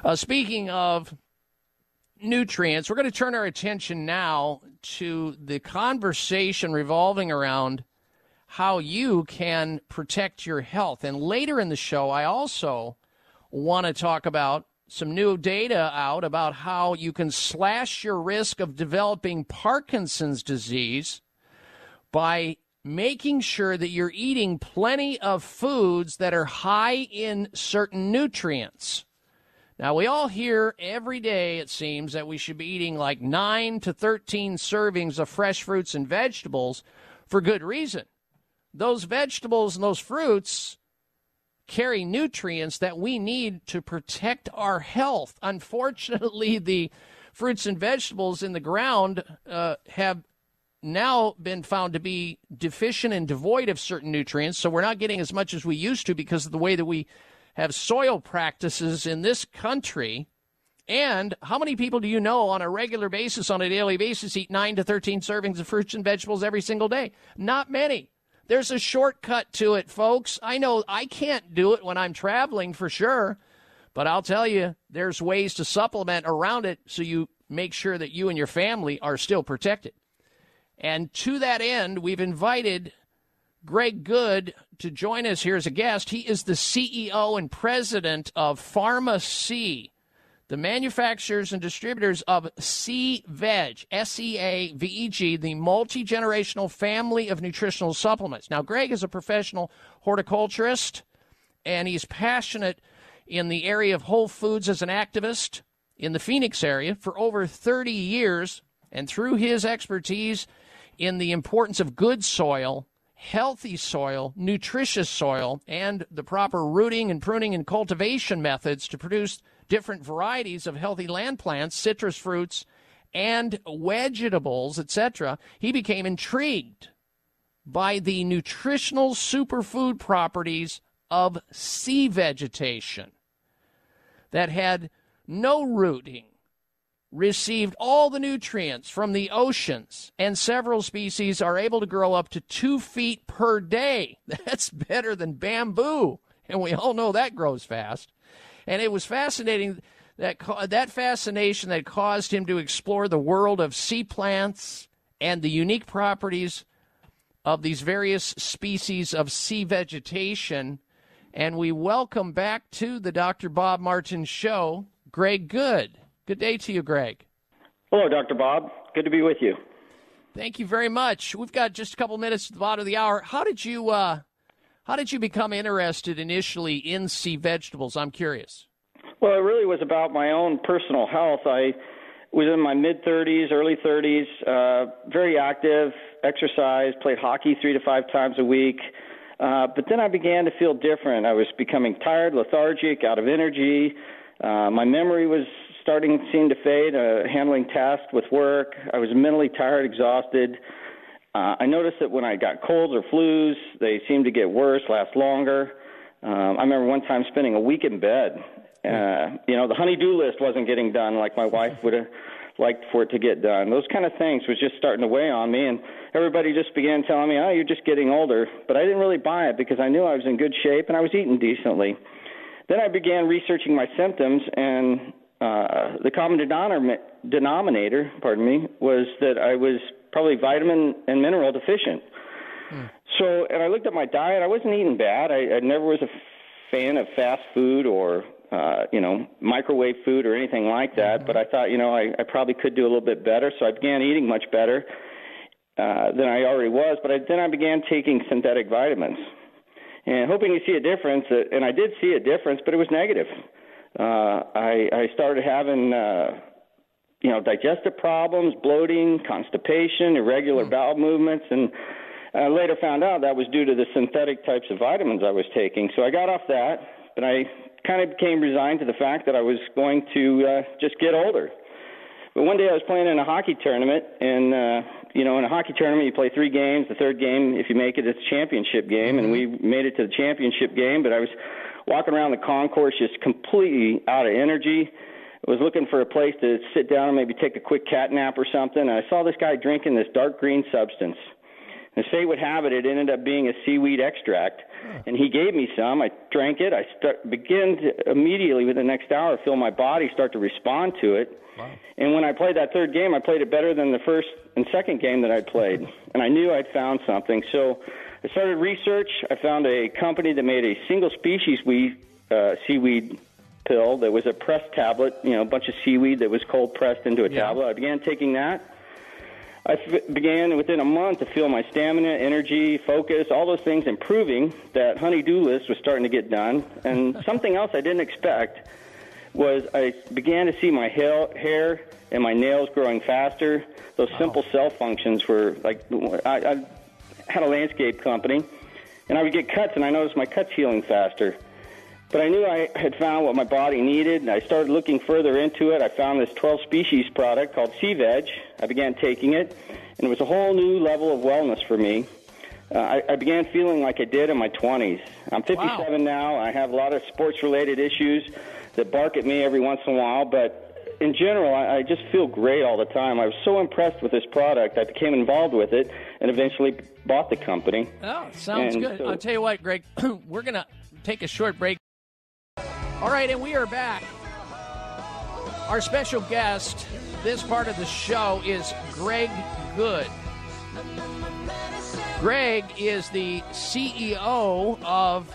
Speaking of nutrients, we're going to turn our attention now to the conversation revolving around how you can protect your health. And later in the show, I also want to talk about some new data out about how you can slash your risk of developing Parkinson's disease by making sure that you're eating plenty of foods that are high in certain nutrients. Now, we all hear every day, it seems, that we should be eating like 9 to 13 servings of fresh fruits and vegetables for good reason. Those vegetables and those fruits carry nutrients that we need to protect our health. Unfortunately, the fruits and vegetables in the ground have now been found to be deficient and devoid of certain nutrients, so we're not getting as much as we used to because of the way that we have soil practices in this country. And how many people do you know on a regular basis, on a daily basis, eat 9 to 13 servings of fruits and vegetables every single day? Not many. There's a shortcut to it, folks. I know I can't do it when I'm traveling for sure, but I'll tell you, there's ways to supplement around it so you make sure that you and your family are still protected. And to that end, we've invited Greg Good to join us here as a guest. He is the CEO and president of Farmasea, the manufacturers and distributors of Sea Veg, SEAVEG, the multi-generational family of nutritional supplements. Now, Greg is a professional horticulturist, and he's passionate in the area of whole foods as an activist in the Phoenix area for over 30 years. And through his expertise in the importance of good soil, healthy soil, nutritious soil, and the proper rooting and pruning and cultivation methods to produce different varieties of healthy land plants, citrus fruits, and vegetables, etc., he became intrigued by the nutritional superfood properties of sea vegetation that had no rooting, received all the nutrients from the oceans, and several species are able to grow up to 2 feet per day. That's better than bamboo, and we all know that grows fast. And it was fascinating, that fascination that caused him to explore the world of sea plants and the unique properties of these various species of sea vegetation. And we welcome back to the Dr. Bob Martin Show, Greg Good. Good day to you, Greg. Hello, Dr. Bob. Good to be with you. Thank you very much. We've got just a couple minutes at the bottom of the hour. How did you become interested initially in sea vegetables? I'm curious. Well, it really was about my own personal health. I was in my mid-30s, early 30s, very active, exercised, played hockey 3 to 5 times a week. But then I began to feel different. I was becoming tired, lethargic, out of energy. My memory was starting to seem to fade, handling tasks with work. I was mentally tired, exhausted. I noticed that when I got colds or flus, they seemed to get worse, last longer. I remember one time spending a week in bed. The honey-do list wasn't getting done like my wife would have liked for it to get done. Those kind of things was just starting to weigh on me, and everybody just began telling me, oh, you're just getting older. But I didn't really buy it because I knew I was in good shape and I was eating decently. Then I began researching my symptoms, and the common denominator, was that I was probably vitamin and mineral deficient. So, and I looked at my diet. I wasn't eating bad. I never was a fan of fast food or, microwave food or anything like that. But I thought, I probably could do a little bit better. So I began eating much better than I already was. But then I began taking synthetic vitamins and hoping to see a difference. And I did see a difference, but it was negative. I started having, digestive problems, bloating, constipation, irregular bowel movements, and I later found out that was due to the synthetic types of vitamins I was taking. So I got off that, but I kind of became resigned to the fact that I was going to just get older. But one day I was playing in a hockey tournament, and, in a hockey tournament you play 3 games. The third game, if you make it, it's a championship game, and we made it to the championship game, but I was walking around the concourse just completely out of energy. I was looking for a place to sit down and maybe take a quick cat nap or something, and I saw this guy drinking this dark green substance. And fate would have it, it ended up being a seaweed extract. And he gave me some. I drank it. I began to immediately, within the next hour, feel my body start to respond to it. Wow. And when I played that third game, I played it better than the first and second game that I played. And I knew I'd found something. So I started research. I found a company that made a single-species seaweed pill that was a pressed tablet, a bunch of seaweed that was cold-pressed into a tablet. I began taking that. I began within a month to feel my stamina, energy, focus, all those things improving. That honey-do list was starting to get done. And something else I didn't expect was I began to see my hair and my nails growing faster. Those simple cell functions were like, I had a landscape company, and I would get cuts, and I noticed my cuts healing faster. But I knew I had found what my body needed, and I started looking further into it. I found this 12-species product called Sea Veg. I began taking it, and it was a whole new level of wellness for me. I began feeling like I did in my 20s. I'm 57 now. I have a lot of sports-related issues that bark at me every once in a while, but in general, I just feel great all the time. I was so impressed with this product, I became involved with it, and eventually bought the company. Oh, sounds good. So, I'll tell you what, Greg, we're going to take a short break. All right, and we are back. Our special guest, this part of the show, is Greg Good. Greg is the CEO of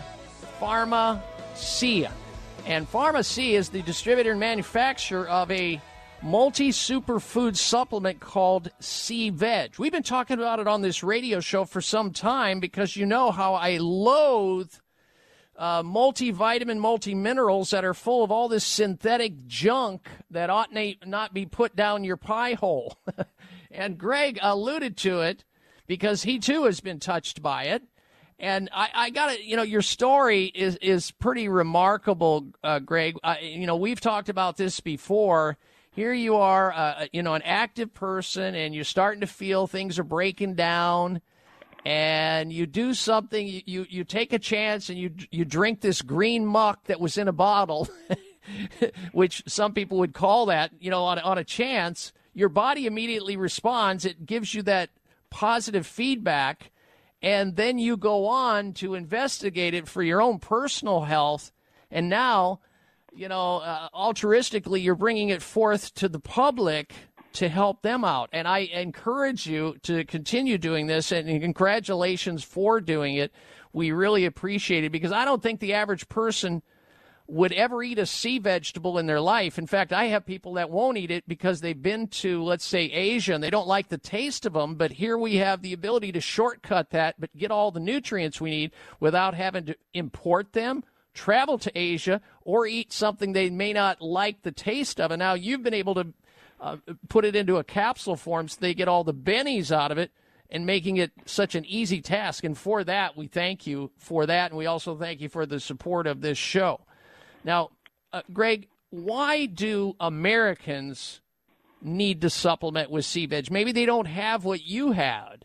Farmasea. And Farmasea is the distributor and manufacturer of a multi-superfood supplement called Sea Veg. We've been talking about it on this radio show for some time because you know how I loathe multivitamin, multiminerals that are full of all this synthetic junk that ought not be put down your pie hole. And Greg alluded to it because he, too, has been touched by it. And I got to, your story is pretty remarkable, Greg. We've talked about this before. Here you are, an active person, and you're starting to feel things are breaking down. And you do something, you take a chance, and you drink this green muck that was in a bottle, which some people would call that, on a chance. Your body immediately responds. It gives you that positive feedback, and then you go on to investigate it for your own personal health. And now, altruistically, you're bringing it forth to the public to help them out. And I encourage you to continue doing this, and congratulations for doing it. We really appreciate it because I don't think the average person would ever eat a sea vegetable in their life. In fact, I have people that won't eat it because they've been to, let's say, Asia, and they don't like the taste of them. But here we have the ability to shortcut that, but get all the nutrients we need without having to import them, travel to Asia, or eat something they may not like the taste of. And now you've been able to put it into a capsule form so they get all the bennies out of it, and making it such an easy task. And for that, we thank you for that, and we also thank you for the support of this show. Now, Greg, why do Americans need to supplement with Sea Veg? Maybe they don't have what you had.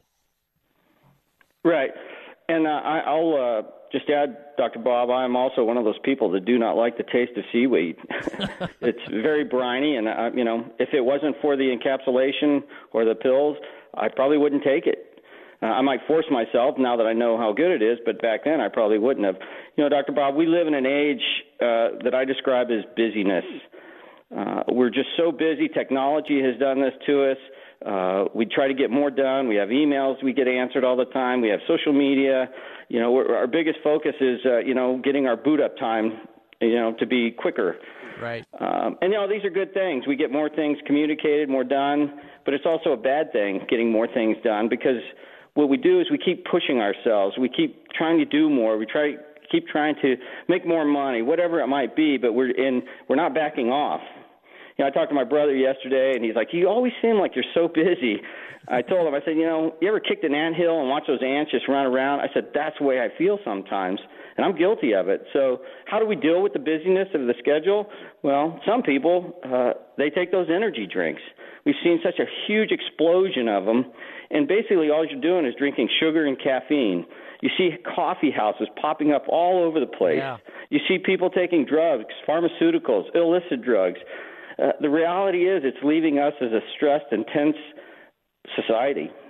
Right. And I'll just add, Dr. Bob, I'm also one of those people that do not like the taste of seaweed. It's very briny, and, if it wasn't for the encapsulation or the pills, I probably wouldn't take it. I might force myself now that I know how good it is, but back then I probably wouldn't have. Dr. Bob, we live in an age that I describe as busyness. We're just so busy. Technology has done this to us. We try to get more done. We have emails we get answered all the time. We have social media. Our biggest focus is, getting our boot up time, to be quicker. Right. And, these are good things. We get more things communicated, more done, but it's also a bad thing getting more things done because what we do is we keep pushing ourselves. We keep trying to do more. We keep trying to make more money, whatever it might be, but we're not backing off. I talked to my brother yesterday, and he's like, "You always seem like you're so busy." I told him, I said, you ever kicked an anthill and watch those ants just run around? I said, that's the way I feel sometimes, and I'm guilty of it. So how do we deal with the busyness of the schedule? Well, some people, they take those energy drinks. We've seen such a huge explosion of them, and basically all you're doing is drinking sugar and caffeine. You see coffee houses popping up all over the place. Yeah. You see people taking drugs, pharmaceuticals, illicit drugs. The reality is it's leaving us as a stressed, intense society.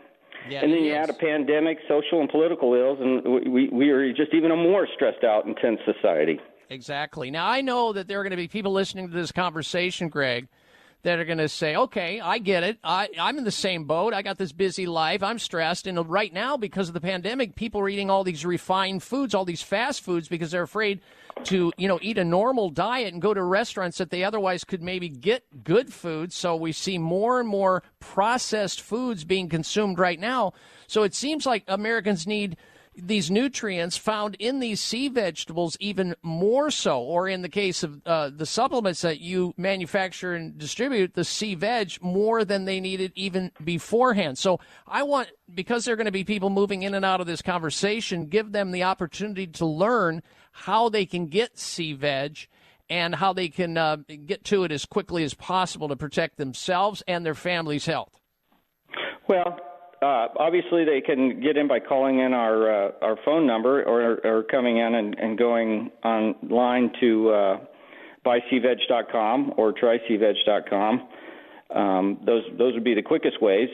Yeah, and then you add a pandemic, social and political ills, and we are just even a more stressed out, intense society. Exactly. Now, I know that there are going to be people listening to this conversation, Greg, that are going to say, okay, I get it. I'm in the same boat. I got this busy life. I'm stressed. And right now, because of the pandemic, people are eating all these refined foods, all these fast foods, because they're afraid to, eat a normal diet and go to restaurants that they otherwise could maybe get good food. So we see more and more processed foods being consumed right now. So it seems like Americans need these nutrients found in these sea vegetables even more so, or in the case of the supplements that you manufacture and distribute, the Sea Veg, more than they needed even beforehand. So I want, because there are going to be people moving in and out of this conversation, give them the opportunity to learn how they can get Sea Veg and how they can get to it as quickly as possible to protect themselves and their family's health. Well, obviously, they can get in by calling in our phone number or coming in and going online to buyseaveg.com or tryseaveg.com. Those would be the quickest ways.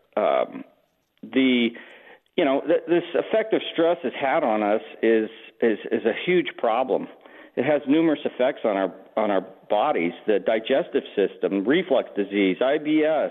This effect of stress has had on us is a huge problem. It has numerous effects on our bodies: the digestive system, reflux disease, IBS.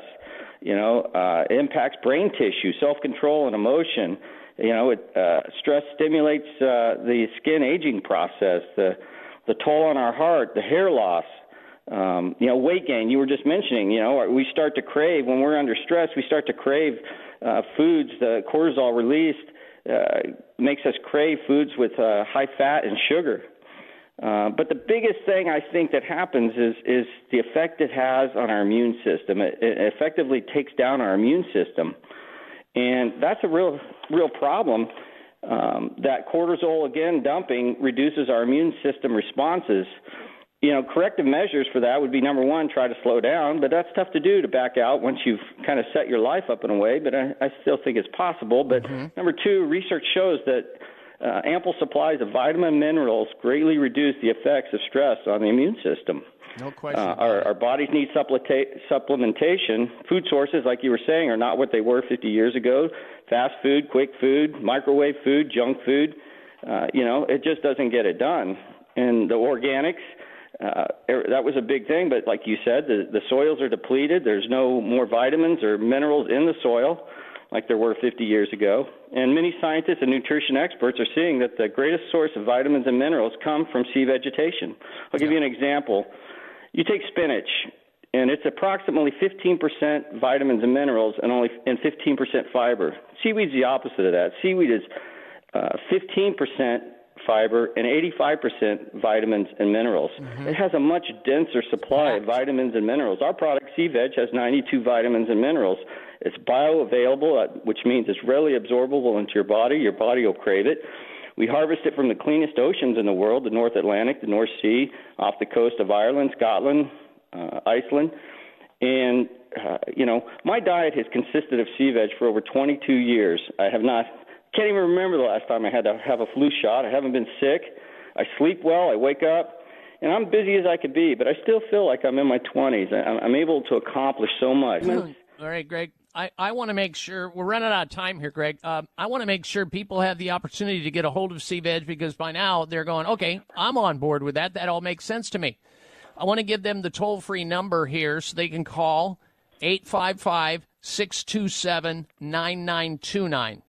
Impacts brain tissue, self-control, and emotion. Stress stimulates the skin aging process, the toll on our heart, the hair loss, weight gain. You were just mentioning, we start to crave, when we're under stress, we start to crave foods. The cortisol released makes us crave foods with high fat and sugar. But the biggest thing I think that happens is the effect it has on our immune system. It effectively takes down our immune system, and that's a real problem. That cortisol, again, dumping reduces our immune system responses. Corrective measures for that would be, number one, try to slow down, but that's tough to do, to back out once you've kind of set your life up in a way, but I still think it's possible. But number two, research shows that ample supplies of vitamin and minerals greatly reduce the effects of stress on the immune system. No question. Our bodies need supplementation. Food sources, like you were saying, are not what they were 50 years ago. Fast food, quick food, microwave food, junk food, it just doesn't get it done. And the organics, that was a big thing, but like you said, the soils are depleted. There's no more vitamins or minerals in the soil like there were 50 years ago. And many scientists and nutrition experts are seeing that the greatest source of vitamins and minerals come from sea vegetation. I'll give you an example. You take spinach, and it's approximately 15% vitamins and minerals and 15% fiber. Seaweed's the opposite of that. Seaweed is 15% fiber and 85% vitamins and minerals. It has a much denser supply of vitamins and minerals. Our product, Sea Veg, has 92 vitamins and minerals. It's bioavailable, which means it's readily absorbable into your body. Your body will crave it. We harvest it from the cleanest oceans in the world, the North Atlantic, the North Sea, off the coast of Ireland, Scotland, Iceland. And, my diet has consisted of Sea Veg for over 22 years. Can't even remember the last time I had to have a flu shot. I haven't been sick. I sleep well. I wake up. And I'm busy as I could be, but I still feel like I'm in my 20s. I'm able to accomplish so much. All right, Greg. I want to make sure, we're running out of time here, Greg. I want to make sure people have the opportunity to get a hold of Sea Veg, because by now they're going, okay, I'm on board with that. That all makes sense to me. I want to give them the toll-free number here so they can call 855-627-9929.